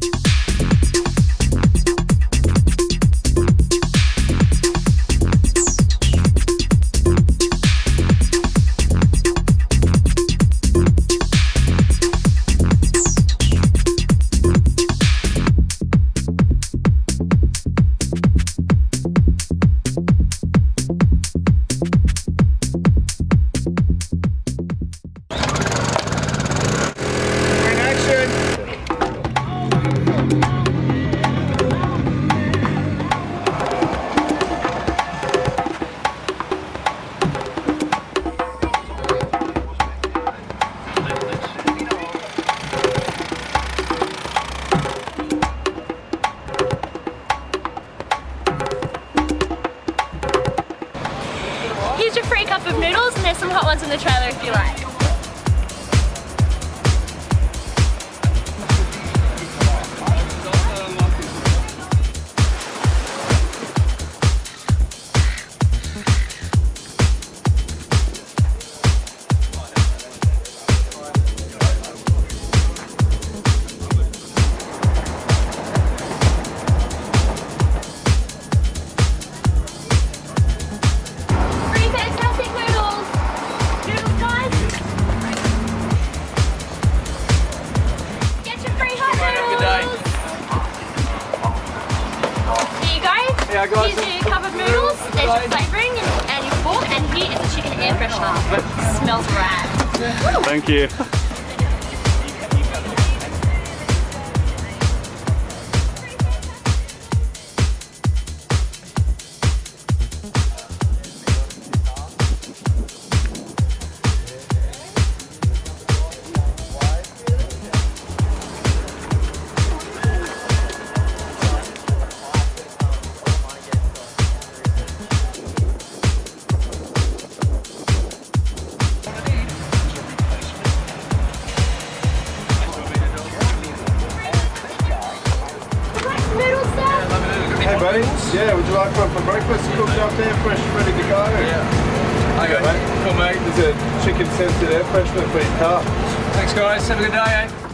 Here's your free cup of noodles, and there's some hot ones in the trailer if you like. Yeah, guys. Here's your cup of noodles, there's your flavouring and your fork, and here is a chicken air freshener. Smells rad. Thank you. Hey buddy, yeah, would you like one for breakfast? Cooked up there, fresh, ready to go? Yeah. Okay, mate. Cool, mate. There's a chicken scented air freshener for your car. Thanks, guys. Have a good day, eh?